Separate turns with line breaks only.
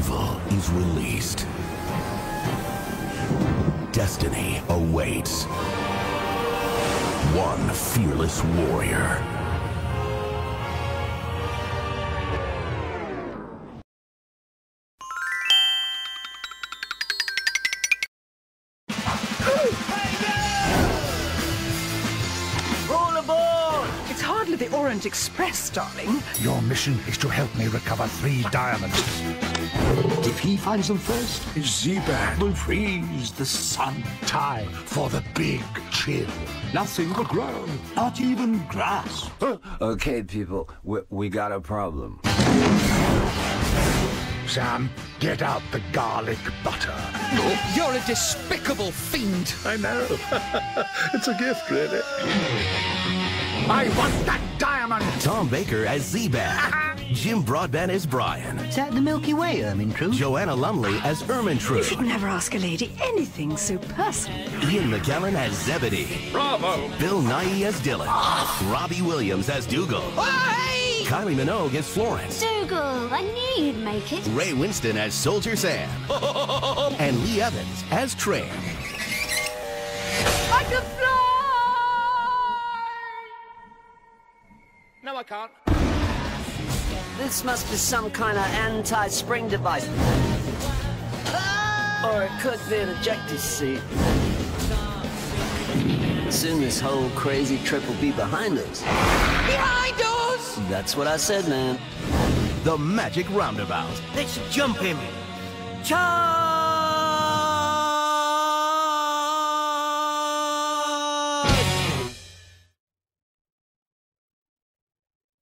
Evil is released. Destiny awaits. One fearless warrior.
The Orient Express, darling.
Your mission is to help me recover 3 diamonds. If he finds them first, Zeban will freeze the sun. Time for the big chill. Nothing will grow, not even grass.
Okay, people, we got a problem.
Sam, get out the garlic butter.
You're a despicable fiend.
I know. It's a gift, really. I want that diamond!
Tom Baker as Zeban. Jim Broadbent as Brian.
Is that the Milky Way, Ermintrude?
Joanna Lumley as Ermintrude.
You should never ask a lady anything so personal.
Ian McKellen as Zebedee.
Bravo!
Bill Nighy as Dylan. Robbie Williams as Dougal.
Hey!
Kylie Minogue as Florence.
Dougal, I knew you'd make it.
Ray Winston as Soldier Sam. And Lee Evans as Tram.
I can fly! No, I can't.
This must be some kind of anti-spring device. Or it could be an ejector seat. Soon this whole crazy trip will be behind us.
Behind us!
That's what I said, man.
The Magic Roundabout.
Let's jump him.
Charge!